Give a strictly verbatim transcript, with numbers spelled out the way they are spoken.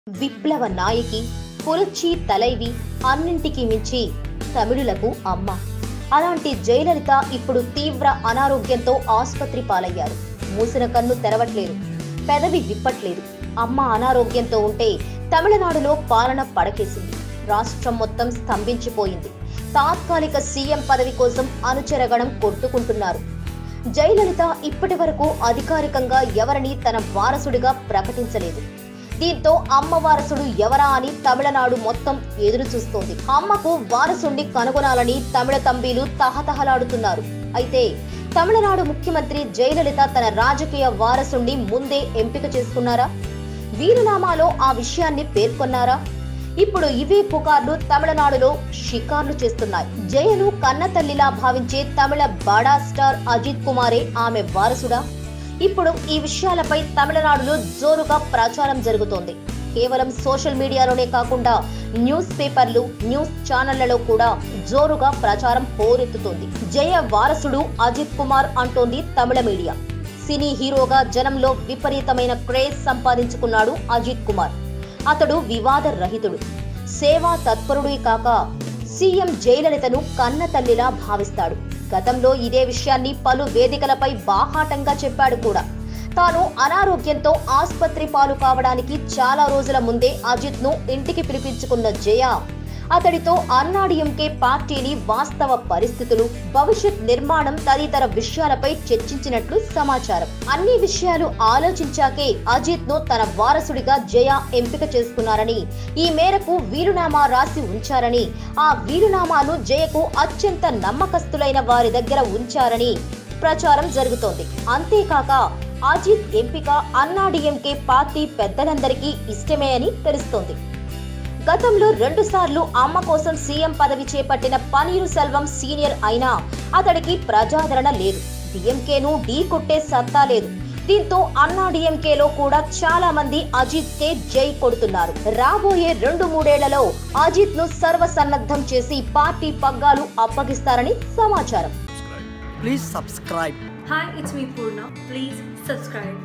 విప్లవ నాయకి, పురచ్చి తలైవి, అన్నింటికి మించి తమిళులకు అమ్మ. అలాంటి జయలలిత ఇప్పుడు తీవ్ర అనారోగ్యంతో ఆసుపత్రి పాలయ్యారు. మూసిన కన్ను తెరవట్లేదు, పెదవి విప్పట్లేదు. అమ్మ అనారోగ్యంతో ఉంటే తమిళనాడులో పాలన పడకేసింది. రాష్ట్రం మొత్తం స్తంభించిపోయింది. తాత్కాలిక సీఎం పదవి కోసం అనుచరగణం కొట్టుకుంటున్నారు. జయలలిత ఇప్పటి వరకు అధికారికంగా ఎవరిని తన వారసుడిగా ప్రకటించలేదు. దీంతో అమ్మ వారసుడు ఎవరా అని తమిళనాడు మొత్తం ఎదురు చూస్తోంది. అమ్మకు వారసుడిని కనుగొనాలని తమిళ తంబీలు తహతహలాడుతున్నారు. అయితే తమిళనాడు ముఖ్యమంత్రి జయలలిత తన రాజకీయ వారసుడిని ముందే ఎంపిక చేసుకున్నారా? వీలునామాలో ఆ విషయాన్ని పేర్కొన్నారా? ఇప్పుడు ఇవే పుకార్లు తమిళనాడులో షికార్లు చేస్తున్నాయి. జయను కన్న తల్లిలా భావించే తమిళ బాడా స్టార్ అజిత్ కుమారే ఆమె వారసుడా? ఇప్పుడు ఈ విషయాలపై తమిళనాడులో జోరుగా ప్రచారం జరుగుతోంది. కేవలం సోషల్ మీడియాలోనే కాకుండా న్యూస్ పేపర్లు, న్యూస్ ఛానళ్లలో కూడా జోరుగా ప్రచారం హోరెత్తుతోంది. జయ వారసుడు అజిత్ కుమార్ అంటోంది తమిళ మీడియా. సినీ హీరోగా జనంలో విపరీతమైన క్రేజ్ సంపాదించుకున్నాడు అజిత్ కుమార్. అతడు వివాద రహితుడు, సేవా తత్పరుడే కాక సీఎం జయలలితను కన్న తల్లిలా భావిస్తాడు. గతంలో ఇదే విషయాన్ని పలు వేదికలపై బాహాటంగా చెప్పాడు కూడా. తాను అనారోగ్యంతో ఆసుపత్రి పాలు కావడానికి చాలా రోజుల ముందే అజిత్ ను ఇంటికి పిలిపించుకున్న జయ అతడితో అన్నాడీఎంకే పార్టీని వాస్తవ పరిస్థితులు, భవిష్యత్ నిర్మాణం తదితర విషయాలపై చర్చించినట్లు సమాచారం. అన్ని విషయాలు ఆలోచించాకే అజిత్ ను తన వారసుడిగా జయ ఎంపిక చేసుకున్నారని, ఈ మేరకు వీలునామా రాసి ఉంచారని, ఆ వీలునామాను జయకు అత్యంత నమ్మకస్తులైన వారి దగ్గర ఉంచారని ప్రచారం జరుగుతోంది. అంతేకాక అజిత్ ఎంపిక అన్నాడీఎంకే పార్టీ పెద్దలందరికీ ఇష్టమే అని తెలుస్తోంది. గతంలో రెండు సార్లు అమ్మ కోసం సీఎం పదవి చేపట్టిన పనీరు సెల్వం సీనియర్ అయినా అతడికి ప్రజాదరణ లేదు. డీఎంకేను ఢీ కొట్టే సత్తా లేదు. దీంతో అన్నాడీఎంకేలో కూడా చాలా మంది అజిత్ కే జై కొడుతున్నారు. రాబోయే రెండు మూడేళ్లలో అజిత్ ను సర్వసన్నద్ధం చేసి పార్టీ పగ్గాలు అప్పగిస్తారని సమాచారం. Please subscribe. Hi, it's me Purna. Please subscribe.